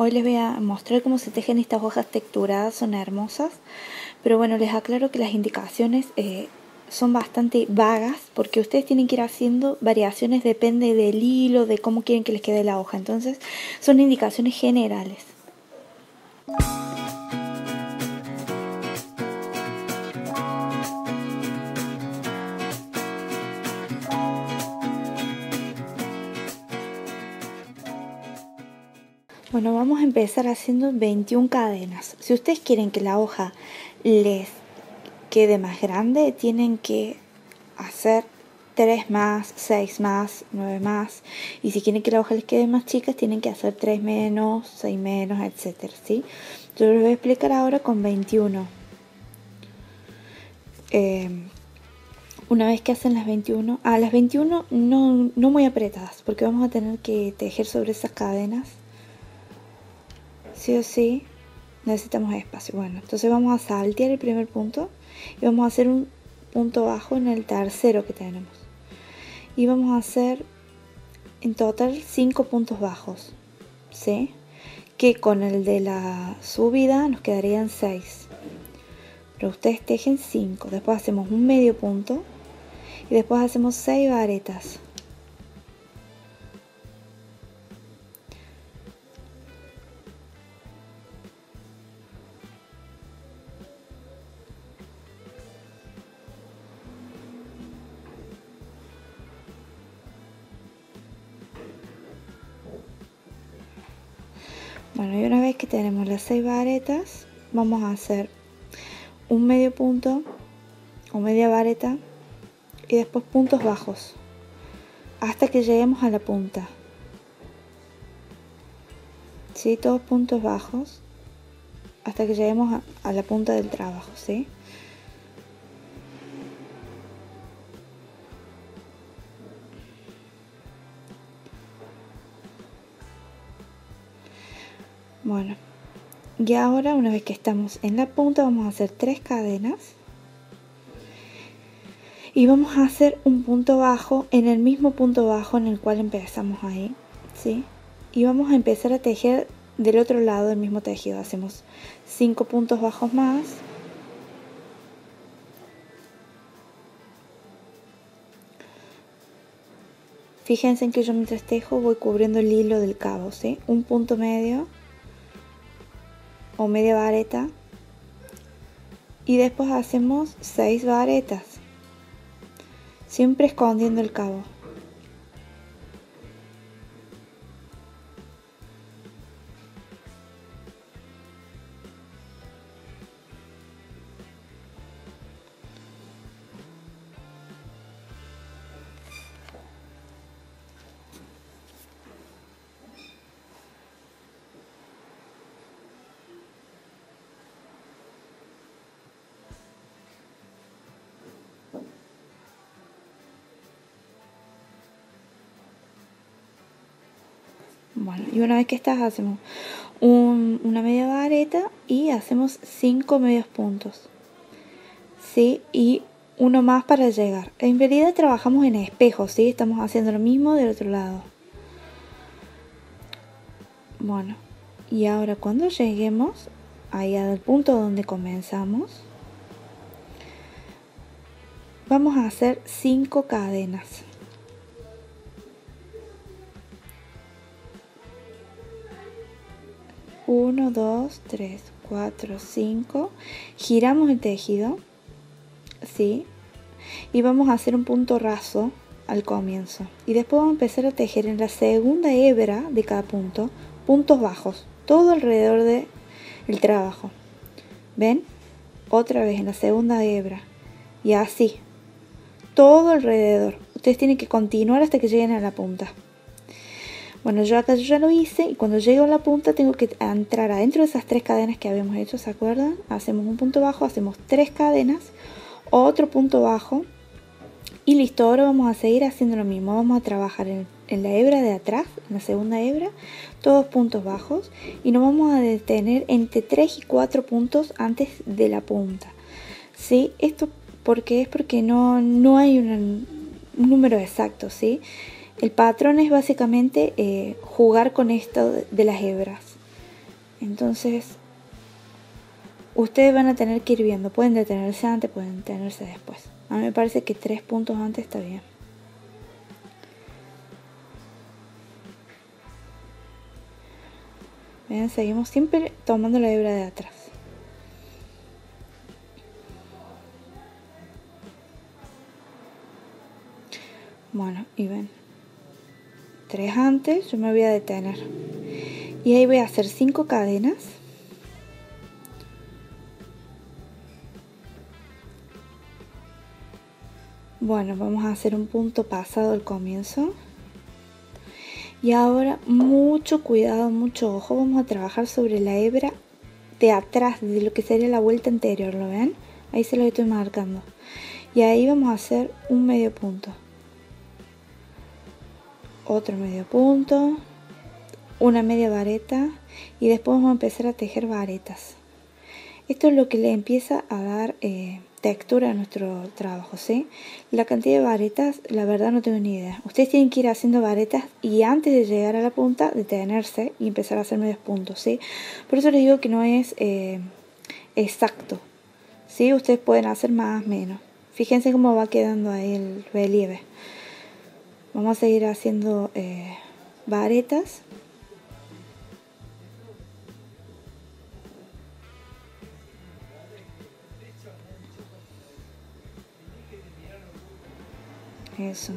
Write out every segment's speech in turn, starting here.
Hoy les voy a mostrar cómo se tejen estas hojas texturadas, son hermosas, pero bueno, les aclaro que las indicaciones son bastante vagas porque ustedes tienen que ir haciendo variaciones, depende del hilo, de cómo quieren que les quede la hoja, entonces son indicaciones generales. Bueno, vamos a empezar haciendo 21 cadenas. Si ustedes quieren que la hoja les quede más grande, tienen que hacer 3 más, 6 más, 9 más. Y si quieren que la hoja les quede más chica, tienen que hacer 3 menos, 6 menos, etc. ¿Sí? Yo les voy a explicar ahora con 21. Una vez que hacen las 21, las 21 no muy apretadas, porque vamos a tener que tejer sobre esas cadenas. Sí o sí necesitamos espacio. Bueno, entonces vamos a saltear el primer punto y vamos a hacer un punto bajo en el tercero que tenemos. Y vamos a hacer en total 5 puntos bajos, ¿sí? Que con el de la subida nos quedarían 6. Pero ustedes tejen 5. Después hacemos un medio punto y después hacemos 6 varetas. Bueno, y una vez que tenemos las 6 varetas, vamos a hacer un medio punto o media vareta y después puntos bajos hasta que lleguemos a la punta. ¿Sí? Todos puntos bajos hasta que lleguemos a la punta del trabajo, ¿sí? Bueno, y ahora una vez que estamos en la punta vamos a hacer 3 cadenas y vamos a hacer un punto bajo en el mismo punto bajo en el cual empezamos ahí, ¿sí? Y vamos a empezar a tejer del otro lado del mismo tejido. Hacemos 5 puntos bajos más. Fíjense en que yo mientras tejo voy cubriendo el hilo del cabo, ¿sí? Un punto medio o media vareta y después hacemos 6 varetas, siempre escondiendo el cabo. Bueno, y una vez que estás hacemos una media vareta y hacemos 5 medios puntos, ¿sí? Y uno más para llegar. En realidad trabajamos en espejo, ¿sí? Estamos haciendo lo mismo del otro lado. Bueno, y ahora cuando lleguemos ahí al punto donde comenzamos, vamos a hacer 5 cadenas. Uno, 2, 3, 4, 5. Giramos el tejido, ¿sí? Y vamos a hacer un punto raso al comienzo. Y después vamos a empezar a tejer en la segunda hebra de cada punto, puntos bajos, todo alrededor del trabajo. ¿Ven? Otra vez en la segunda hebra. Y así, todo alrededor. Ustedes tienen que continuar hasta que lleguen a la punta. Bueno, yo acá ya lo hice y cuando llego a la punta tengo que entrar adentro de esas 3 cadenas que habíamos hecho, ¿se acuerdan? Hacemos un punto bajo, hacemos 3 cadenas, otro punto bajo y listo. Ahora vamos a seguir haciendo lo mismo. Vamos a trabajar en la hebra de atrás, en la segunda hebra, todos puntos bajos y nos vamos a detener entre 3 y 4 puntos antes de la punta, ¿sí? Esto porque no hay un número exacto, ¿sí? El patrón es básicamente jugar con esto de las hebras. Entonces ustedes van a tener que ir viendo, pueden detenerse antes, pueden detenerse después. A mí me parece que 3 puntos antes está bien. Ven, seguimos siempre tomando la hebra de atrás. Bueno, y ven, 3 antes, yo me voy a detener. Y ahí voy a hacer 5 cadenas. Bueno, vamos a hacer un punto pasado al comienzo. Y ahora mucho cuidado, mucho ojo, vamos a trabajar sobre la hebra de atrás, de lo que sería la vuelta anterior, ¿lo ven? Ahí se lo estoy marcando. Y ahí vamos a hacer un medio punto. Otro medio punto. Una media vareta. Y después vamos a empezar a tejer varetas. Esto es lo que le empieza a dar textura a nuestro trabajo, ¿sí? La cantidad de varetas, la verdad no tengo ni idea. Ustedes tienen que ir haciendo varetas y antes de llegar a la punta, detenerse y empezar a hacer medios puntos, ¿sí? Por eso les digo que no es exacto, ¿sí? Ustedes pueden hacer más, menos. Fíjense cómo va quedando ahí el relieve. Vamos a seguir haciendo varetas. Eso.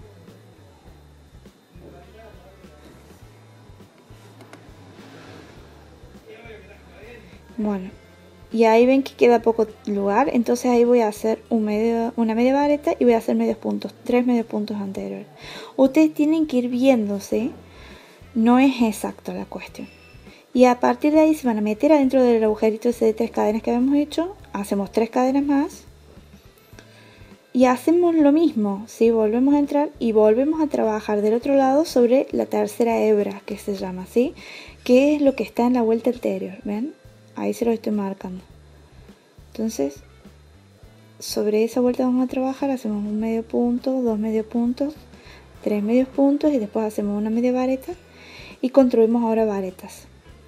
Bueno, y ahí ven que queda poco lugar, entonces ahí voy a hacer una media vareta y voy a hacer medios puntos, 3 medios puntos anteriores. Ustedes tienen que ir viéndose, no es exacto la cuestión. Y a partir de ahí se van a meter adentro del agujerito ese de 3 cadenas que habíamos hecho, hacemos 3 cadenas más. Y hacemos lo mismo, ¿sí? Volvemos a entrar y volvemos a trabajar del otro lado sobre la tercera hebra, que se llama, ¿sí? Que es lo que está en la vuelta anterior, ¿ven? Ahí se lo estoy marcando. Entonces, sobre esa vuelta vamos a trabajar, hacemos un medio punto, 2 medios puntos, 3 medios puntos y después hacemos una media vareta y construimos ahora varetas.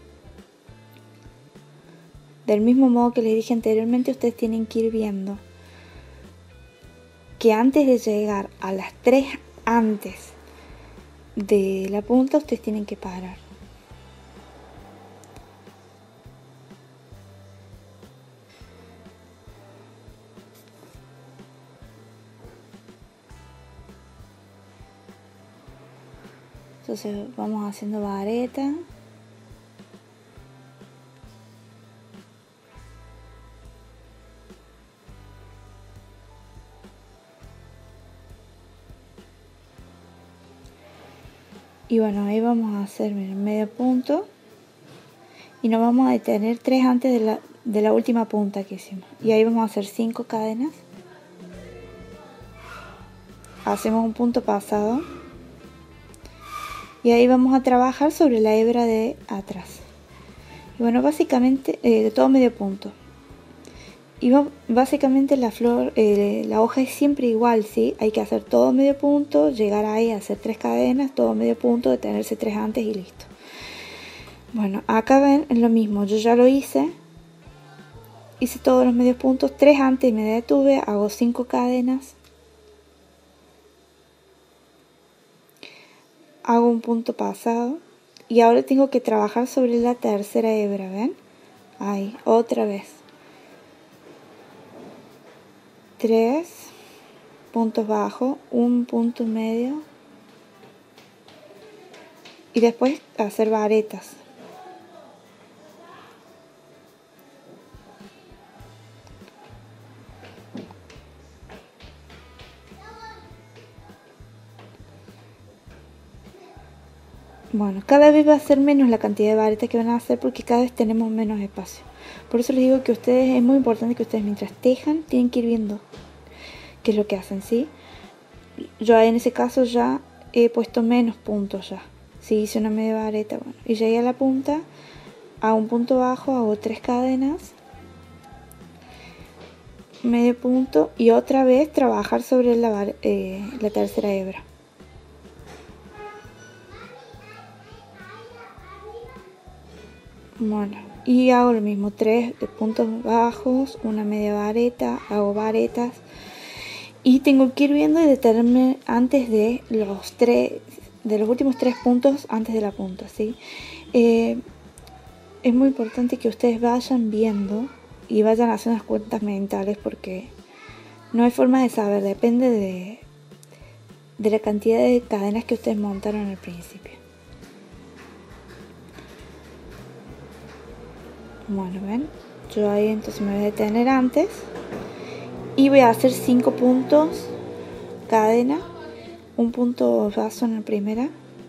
Del mismo modo que les dije anteriormente, ustedes tienen que ir viendo que antes de llegar a las 3 antes de la punta, ustedes tienen que parar. Entonces vamos haciendo vareta. Y bueno, ahí vamos a hacer medio punto. Y nos vamos a detener 3 antes de la última punta que hicimos. Y ahí vamos a hacer 5 cadenas. Hacemos un punto pasado. Y ahí vamos a trabajar sobre la hebra de atrás. Y bueno, básicamente todo medio punto. Y básicamente la flor, la hoja es siempre igual, ¿sí? Hay que hacer todo medio punto, llegar ahí a hacer 3 cadenas, todo medio punto, detenerse 3 antes y listo. Bueno, acá ven, es lo mismo, yo ya lo hice. Hice todos los medios puntos, 3 antes me detuve, hago 5 cadenas. Hago un punto pasado. Y ahora tengo que trabajar sobre la tercera hebra, ¿ven? Ahí, otra vez. 3 puntos bajos, un punto medio y después hacer varetas. Bueno, cada vez va a ser menos la cantidad de varetas que van a hacer porque cada vez tenemos menos espacio. Por eso les digo que ustedes, es muy importante que ustedes mientras tejan tienen que ir viendo qué es lo que hacen, ¿sí? Yo en ese caso ya he puesto menos puntos ya. Si hice una media vareta, bueno, y llegué a la punta, hago un punto bajo, hago 3 cadenas, medio punto y otra vez trabajar sobre la tercera hebra. Bueno, y hago lo mismo, 3 puntos bajos, una media vareta, hago varetas y tengo que ir viendo y detenerme antes de los últimos 3 puntos antes de la punta, ¿sí? Es muy importante que ustedes vayan viendo y vayan haciendo las cuentas mentales porque no hay forma de saber, depende de la cantidad de cadenas que ustedes montaron al principio. Bueno, ven, yo ahí entonces me voy a detener antes y voy a hacer 5 puntos cadena, un punto raso en la primera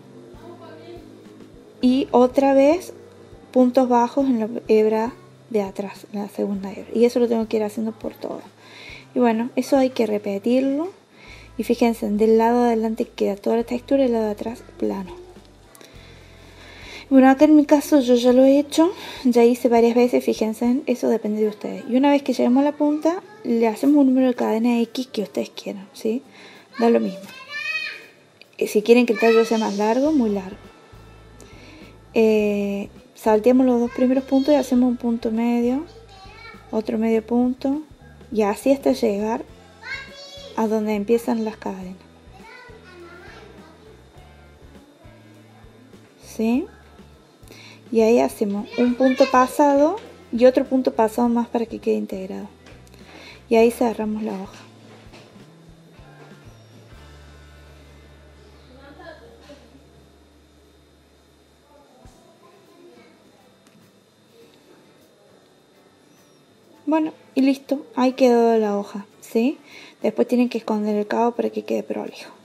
y otra vez puntos bajos en la hebra de atrás, la segunda hebra, y eso lo tengo que ir haciendo por todo. Y bueno, eso hay que repetirlo y fíjense, del lado de adelante queda toda la textura y del lado de atrás plano. Bueno, acá en mi caso yo ya lo he hecho, ya hice varias veces, fíjense, eso depende de ustedes. Y una vez que lleguemos a la punta, le hacemos un número de cadena X que ustedes quieran, ¿sí? Da lo mismo. Si quieren que el tallo sea más largo, muy largo. Salteamos los 2 primeros puntos y hacemos un punto medio, otro medio punto, y así hasta llegar a donde empiezan las cadenas. ¿Sí? Y ahí hacemos un punto pasado y otro punto pasado más para que quede integrado. Y ahí cerramos la hoja. Bueno, y listo, ahí quedó la hoja, ¿sí? Después tienen que esconder el cabo para que quede prolijo.